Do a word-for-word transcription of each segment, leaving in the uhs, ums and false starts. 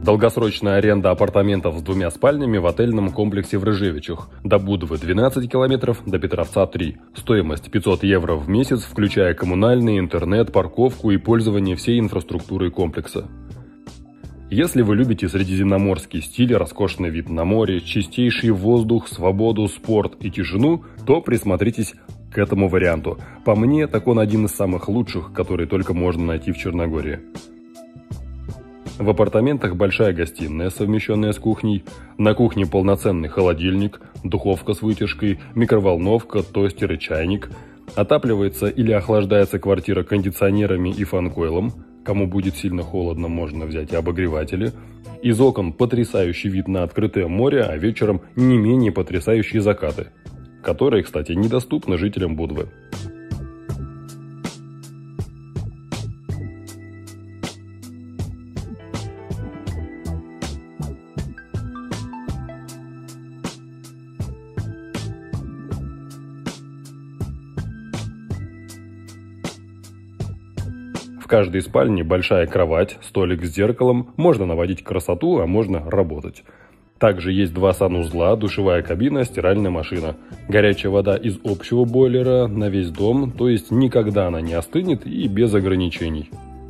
Долгосрочная аренда апартаментов с двумя спальнями в отельном комплексе в Рыжевичах. До Будвы двенадцать километров, до Петровца три. Стоимость пятьсот евро в месяц, включая коммунальный, интернет, парковку и пользование всей инфраструктурой комплекса. Если вы любите средиземноморский стиль, роскошный вид на море, чистейший воздух, свободу, спорт и тишину, то присмотритесь к этому варианту. По мне, так он один из самых лучших, которые только можно найти в Черногории. В апартаментах большая гостиная, совмещенная с кухней, на кухне полноценный холодильник, духовка с вытяжкой, микроволновка, тостер и чайник. Отапливается или охлаждается квартира кондиционерами и фан-койлом. Кому будет сильно холодно, можно взять и обогреватели. Из окон потрясающий вид на открытое море, а вечером не менее потрясающие закаты, которые, кстати, недоступны жителям Будвы. В каждой спальне большая кровать, столик с зеркалом, можно наводить красоту, а можно работать. Также есть два санузла, душевая кабина, стиральная машина. Горячая вода из общего бойлера на весь дом, то есть никогда она не остынет и без ограничений.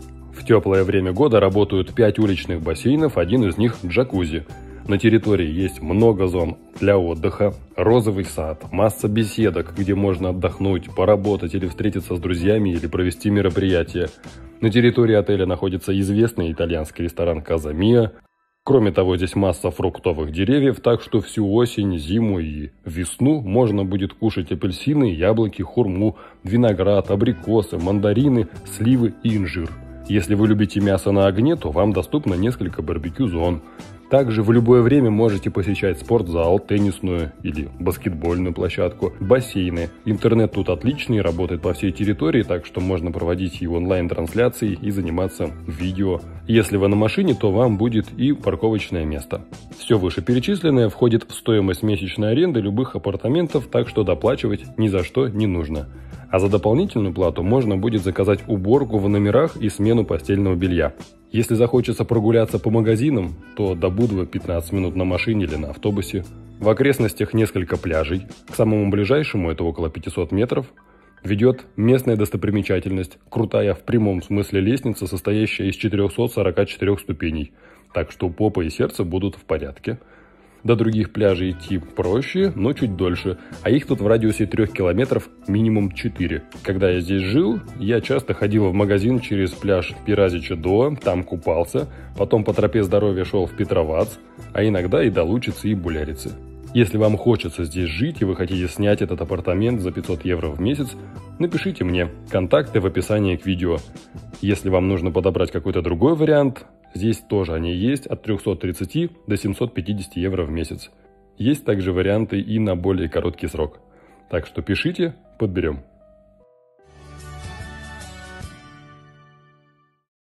В теплое время года работают пять уличных бассейнов, один из них джакузи. На территории есть много зон для отдыха, розовый сад, масса беседок, где можно отдохнуть, поработать или встретиться с друзьями или провести мероприятие. На территории отеля находится известный итальянский ресторан «Каза Миа». Кроме того, здесь масса фруктовых деревьев, так что всю осень, зиму и весну можно будет кушать апельсины, яблоки, хурму, виноград, абрикосы, мандарины, сливы и инжир. Если вы любите мясо на огне, то вам доступно несколько барбекю-зон. Также в любое время можете посещать спортзал, теннисную или баскетбольную площадку, бассейны. Интернет тут отличный, работает по всей территории, так что можно проводить и онлайн-трансляции, и заниматься видео. Если вы на машине, то вам будет и парковочное место. Все вышеперечисленное входит в стоимость месячной аренды любых апартаментов, так что доплачивать ни за что не нужно. А за дополнительную плату можно будет заказать уборку в номерах и смену постельного белья. Если захочется прогуляться по магазинам, то до Будвы пятнадцать минут на машине или на автобусе. В окрестностях несколько пляжей. К самому ближайшему, это около пятисот метров, ведет местная достопримечательность, крутая в прямом смысле лестница, состоящая из четырёхсот сорока четырёх ступеней. Так что попа и сердце будут в порядке. До других пляжей идти проще, но чуть дольше, а их тут в радиусе трех километров минимум четыре. Когда я здесь жил, я часто ходил в магазин через пляж Пиразича-До, там купался, потом по тропе здоровья шел в Петровац, а иногда и до Лучицы и Булярицы. Если вам хочется здесь жить и вы хотите снять этот апартамент за пятьсот евро в месяц, напишите мне, контакты в описании к видео. Если вам нужно подобрать какой-то другой вариант, здесь тоже они есть от трёхсот тридцати до семисот пятидесяти евро в месяц. Есть также варианты и на более короткий срок. Так что пишите, подберем.